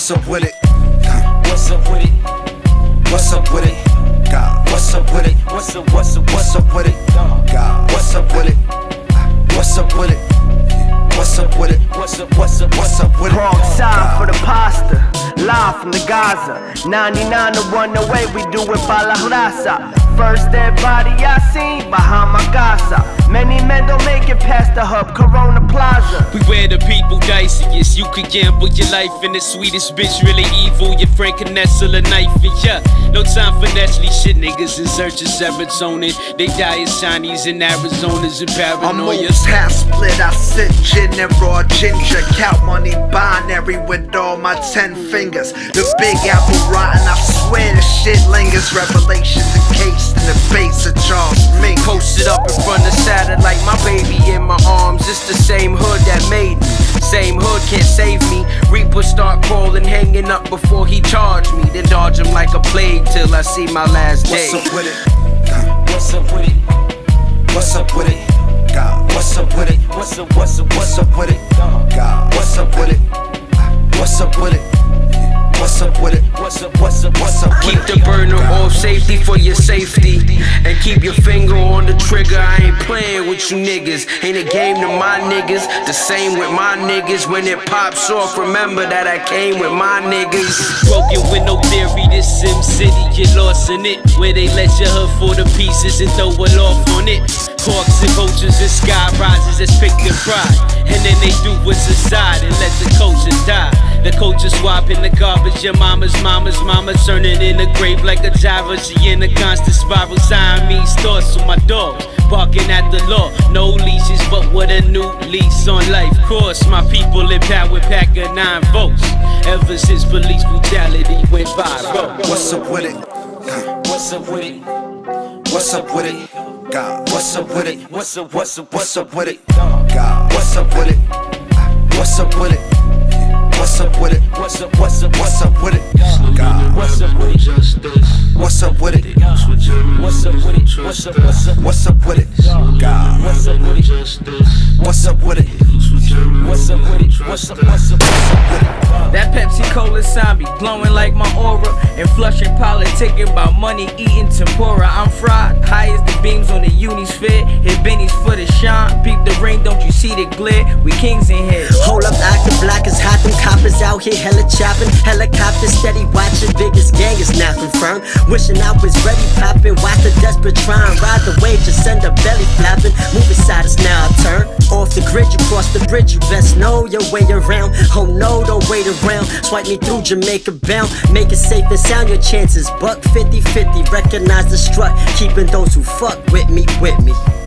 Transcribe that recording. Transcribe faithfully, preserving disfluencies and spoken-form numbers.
What's up with it? What's up with it? What's up with it? God. What's up with it? What's up, what's up, What's up with it? God. What's up with it? What's up with it? What's up with it? What's up, what's up, What's up with it? Wrong side for the pasta, live from the Gaza. ninety-nine to one away, we do it by la raza. First dead body I seen behind my casa. Many men don't make it past the hub, Corona Plaza. We wear the people diciest. You could gamble your life in the sweetest bitch, really evil. Your friend can nestle a knife in ya. No time for Nestle shit, niggas in search of serotonin. They die as Chinese in Arizona's and I'm paranoia. almost half split, I sip gin and raw ginger. Count money binary with all my ten fingers. The big apple rotten, I swear the shit lingers. Revelations encased in the face of Charles Mink. Posted up in front of satellite, my baby in my arms. It's the same hood that made me. Same hood can't save me. Reaper start crawling, hanging up before he charge me. Then dodge him like a plague till I see my last day. What's up with it? What's up with it? What's up with it? God. What's up with it? What's up, what's up, What's up with it? God. What's up with it? What's up with it? What's up with it? what's up, what's up, What's up with Keep it? the burner off, safety for your safety. And keep your finger on the trigger. I ain't playing with you niggas. Ain't a game to my niggas. The same with my niggas. When it pops off, remember that I came with my niggas. Broken with no theory, this Sim City, get lost in it. Where they let your hood for the pieces and throw it off on it. Hawks and vultures and sky rises that's picked their pride. And then they do what's aside and let the culture die. The culture swap in the garbage, your mama's mama's mama turning in the grave like a Java. She in a constant spiral, Siamese thoughts with my dogs, barking at the law. No leashes, but with a new lease on life course. My people in power, pack of nine votes. Ever since police brutality went viral. What's up with it? What's up with it? What's up with it? God. What's up with it? What's up, what's up, What's up with it? God. What's up with it? What's up with it? What's up with it? what's up, what's up, What's up with it? God. what's up with it? What's up with it? What's up with it? What's up, what's up, What's up with it? God. what's up with it? What's up with it? What's up with it? What's up, what's up, what's up with it? That Pepsi Cola sign be glowing like my aura. And flushing politicking about money, eating tempura. I'm fried, high as the beams on the unis fit. Hit bennies for the shine. Peep the ring, don't you see the glare? We kings in here. Hold up, acting black is hot, them coppers out here hella chopping. Helicopter steady watching, biggest gang is now confirmed. Wishing I was ready popping, watch the desperate try and ride the wave, just send a belly flapping. Moving side is now I turn. Off the grid, you cross the bridge, you best know your way around. Oh no, don't wait around, swipe me through Jamaica bound. Make it safe and sound, your chances buck fifty fifty. Recognize the strut, keeping those who fuck with me, with me.